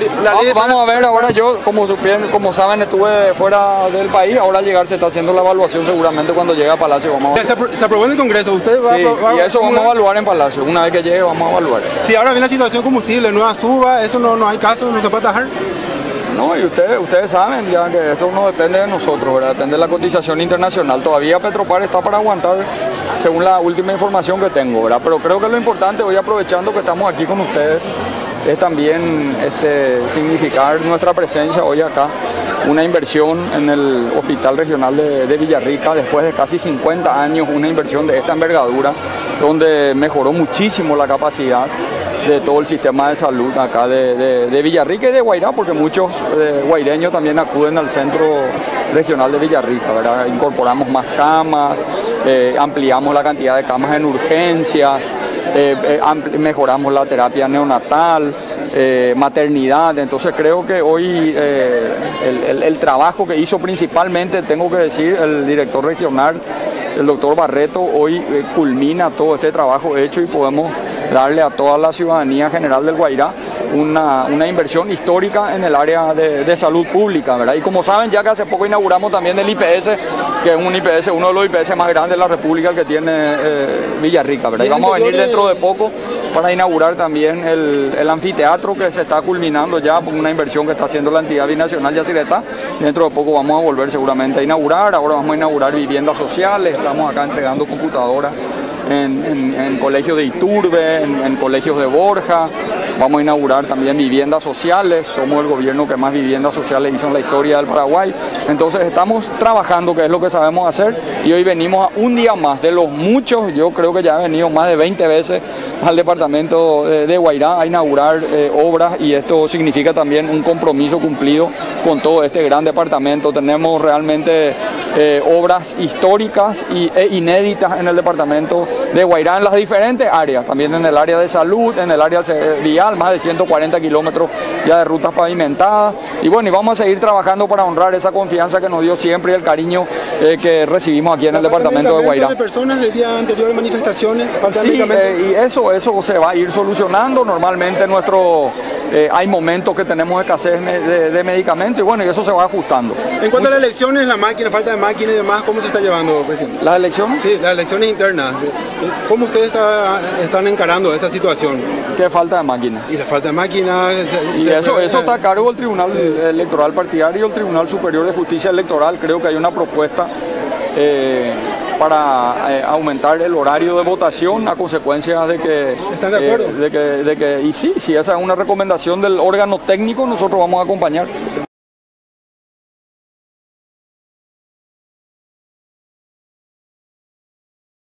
Vamos a ver ahora, yo como saben estuve fuera del país, ahora al llegar se está haciendo la evaluación seguramente cuando llegue a Palacio. Vamos a ver. Se aprobó en el Congreso, usted va y eso vamos a evaluar en Palacio, una vez que llegue vamos a evaluar. Si ahora viene la situación combustible, nueva suba, eso no hay caso, no se puede atajar. No, y ustedes saben ya que esto no depende de nosotros, ¿verdad? Depende de la cotización internacional. Todavía Petropar está para aguantar, según la última información que tengo, ¿verdad? Pero creo que lo importante, hoy aprovechando que estamos aquí con ustedes, es también significar nuestra presencia hoy acá, una inversión en el Hospital Regional de Villarrica, después de casi 50 años, una inversión de esta envergadura, donde mejoró muchísimo la capacidad de todo el sistema de salud acá de Villarrica y de Guairá, porque muchos guaireños también acuden al Centro Regional de Villarrica, ¿verdad? Incorporamos más camas, ampliamos la cantidad de camas en urgencias, mejoramos la terapia neonatal, maternidad. Entonces creo que hoy el trabajo que hizo principalmente, tengo que decir, el director regional, el doctor Barreto, hoy culmina todo este trabajo hecho y podemos darle a toda la ciudadanía general del Guairá una inversión histórica en el área de salud pública, ¿verdad? Y como saben, ya que hace poco inauguramos también el IPS, que es un IPS, uno de los IPS más grandes de la República, que tiene Villarrica, ¿verdad? Y vamos a venir dentro de poco para inaugurar también el anfiteatro, que se está culminando ya por una inversión que está haciendo la entidad binacional Yacyretá. Dentro de poco vamos a volver seguramente a inaugurar. Ahora vamos a inaugurar viviendas sociales, estamos acá entregando computadoras en colegios de Iturbe, en colegios de Borja. Vamos a inaugurar también viviendas sociales, somos el gobierno que más viviendas sociales hizo en la historia del Paraguay. Entonces estamos trabajando, que es lo que sabemos hacer, y hoy venimos a un día más de los muchos. Yo creo que ya he venido más de 20 veces al departamento de Guairá a inaugurar obras, y esto significa también un compromiso cumplido con todo este gran departamento. Tenemos realmente obras históricas e inéditas en el departamento de Guairá en las diferentes áreas, también en el área de salud, en el área vial, más de 140 kilómetros ya de rutas pavimentadas. Y bueno, y vamos a seguir trabajando para honrar esa confianza que nos dio siempre y el cariño que recibimos aquí en el departamento de Guairá. ¿De personas el día anterior en manifestaciones? Sí, y eso se va a ir solucionando. Normalmente hay momentos que tenemos escasez de medicamentos, y bueno, y eso se va ajustando. En cuanto a las elecciones, la máquina, falta de máquina y demás, ¿cómo se está llevando, presidente? ¿Las elecciones? Sí, las elecciones internas. ¿Cómo ustedes están encarando esta situación? ¿Qué falta de máquina? Y la falta de máquina... Eso está a cargo del Tribunal Electoral Partidario y el Tribunal Superior de Justicia Electoral. Creo que hay una propuesta para aumentar el horario de votación a consecuencia de que... ¿Están de acuerdo? Y sí, si esa es una recomendación del órgano técnico, nosotros vamos a acompañar.